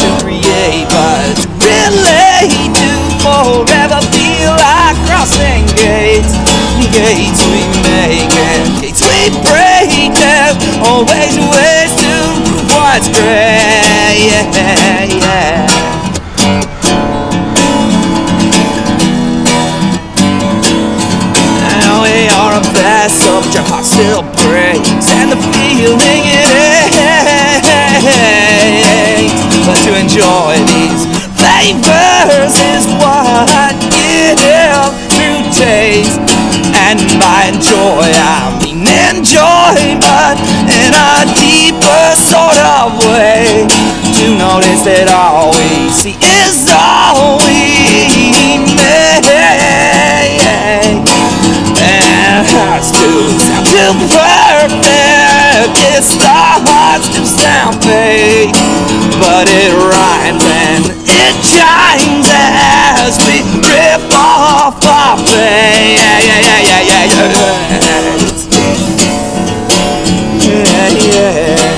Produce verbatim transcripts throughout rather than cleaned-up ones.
to create, but to really do forever feel like crossing gates. Gates we make and gates we break. There's always ways to prove what's great. Yeah, yeah. Now we are a vessel, but your heart still breaks, and the feeling it aches. But to enjoy these flavors is what gives true taste. And by enjoy, I mean enjoy, but in a deeper sort of way. To notice that all we see is all we make. And hearts do sound too perfect. It starts to sound fake, but it rhymes and it chimes as we rip off our fame. Yeah, yeah, yeah, yeah, yeah, yeah, yeah, yeah.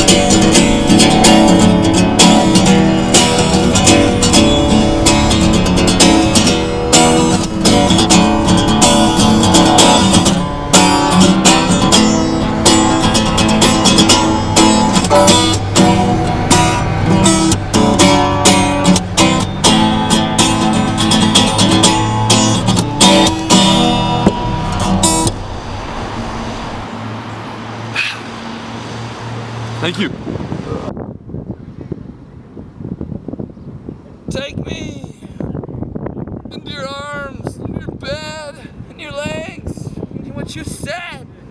Thank you. Take me into your arms, in your bed, in your legs, in what you said.